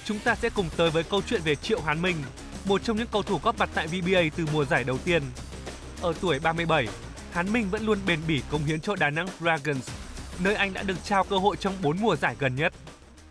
chúng ta sẽ cùng tới với câu chuyện về Triệu Hán Minh, một trong những cầu thủ góp mặt tại VBA từ mùa giải đầu tiên. Ở tuổi 37, Hán Minh vẫn luôn bền bỉ cống hiến cho Đà Nẵng Dragons, nơi anh đã được trao cơ hội trong 4 mùa giải gần nhất.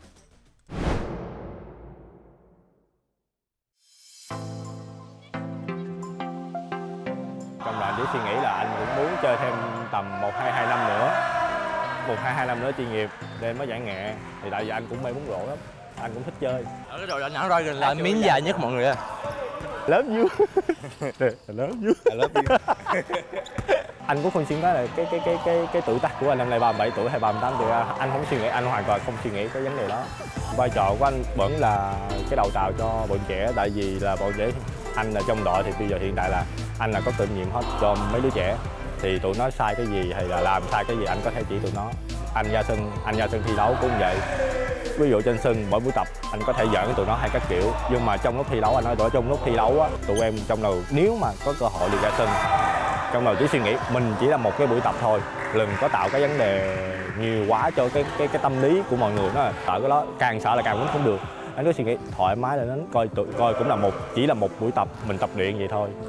Trong là chỉ suy nghĩ là anh cũng muốn chơi thêm tầm 1-2 năm nữa, 1-2 năm nữa chuyên nghiệp để mới giải nghệ. Thì tại vì anh cũng mê bóng rổ lắm, anh cũng thích chơi. Ở cái đội Đà Nẵng Dragons là miếng dài nhất mọi người à. Love you. Love you. Love you. Anh cũng không suy nghĩ là cái tuổi tác của anh năm nay 37 tuổi hay 38 tuổi, anh không suy nghĩ, anh hoàn toàn không suy nghĩ cái vấn đề đó. Vai trò của anh vẫn là cái đầu tàu cho bọn trẻ, tại vì là bọn trẻ, anh là trong đội thì bây giờ hiện tại là anh là có kinh nghiệm hết cho mấy đứa trẻ, thì tụi nó sai cái gì hay là làm sai cái gì anh có thể chỉ tụi nó. Anh ra sân thi đấu cũng vậy. Ví dụ trên sân mỗi buổi tập anh có thể giỡn với tụi nó hay các kiểu, nhưng mà trong lúc thi đấu anh nói trong lúc thi đấu á, tụi em trong đầu nếu mà có cơ hội được ra sân, trong đầu chỉ suy nghĩ mình chỉ là một cái buổi tập thôi, đừng có tạo cái vấn đề nhiều quá cho cái tâm lý của mọi người. Nó sợ cái đó, càng sợ là càng muốn không được. Anh cứ suy nghĩ thoải mái là đến coi cũng là chỉ là một buổi tập, mình tập luyện vậy thôi.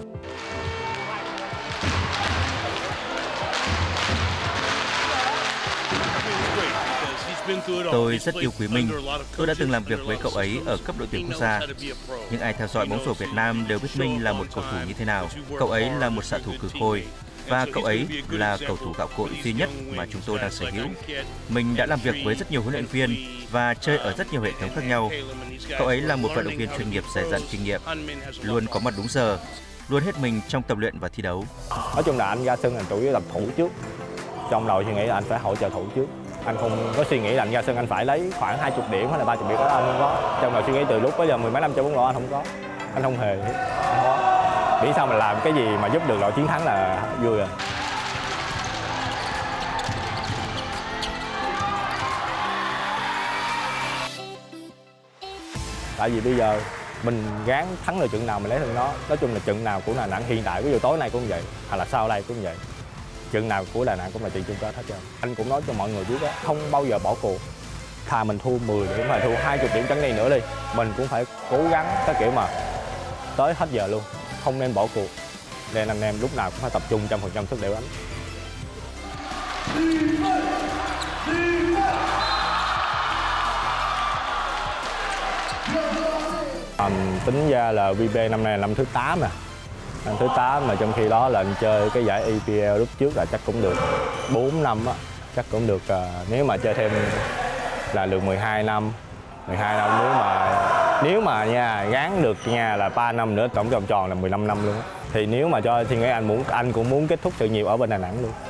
Tôi rất yêu quý Minh. Tôi đã từng làm việc với cậu ấy ở cấp đội tuyển quốc gia. Những ai theo dõi bóng rổ Việt Nam đều biết Minh là một cầu thủ như thế nào. Cậu ấy là một xạ thủ cực khôi. Và cậu ấy là cầu thủ gạo cội duy nhất mà chúng tôi đang sở hữu. Mình đã làm việc với rất nhiều huấn luyện viên và chơi ở rất nhiều hệ thống khác nhau. Cậu ấy là một vận động viên chuyên nghiệp dày dặn kinh nghiệm, luôn có mặt đúng giờ, luôn hết mình trong tập luyện và thi đấu. Nói chung là anh ra sân là chủ yếu làm thủ trước. Trong đầu suy nghĩ là anh phải hỗ trợ thủ trước. Anh không có suy nghĩ là anh ra sân anh phải lấy khoảng 20 điểm hay là 30 điểm đó, anh không có. Trong đầu suy nghĩ từ lúc bây giờ 10 mấy năm chơi bóng rổ anh không có. Anh không hề không có. Miễn sao mà làm cái gì mà giúp được đội chiến thắng là vui rồi. Tại vì bây giờ mình gắng thắng được trận nào mình lấy trận đó. Nói chung là trận nào của Đà Nẵng hiện tại, ví dụ tối nay cũng vậy, hoặc là sau đây cũng vậy. Trận nào của Đà Nẵng cũng là trận chung kết hết trơn. Anh cũng nói cho mọi người biết đó, không bao giờ bỏ cuộc. Thà mình thua 10 điểm hay thua 20 điểm chẳng này nữa đi, mình cũng phải cố gắng cái kiểu mà tới hết giờ luôn, không nên bỏ cuộc. Nên anh em lúc nào cũng phải tập trung 100% sức để đánh. Tính ra là VB năm nay là năm thứ 8 nè. Năm thứ 8 mà trong khi đó là anh chơi cái giải EPL lúc trước là chắc cũng được 4 năm á, chắc cũng được, nếu mà chơi thêm là được 12 năm. 12 năm nếu mà nha, gán được nha là 3 năm nữa, tổng tròn là 15 năm luôn á. Thì nếu mà cho suy nghĩ anh cũng muốn kết thúc sự nghiệp ở bên Đà Nẵng luôn.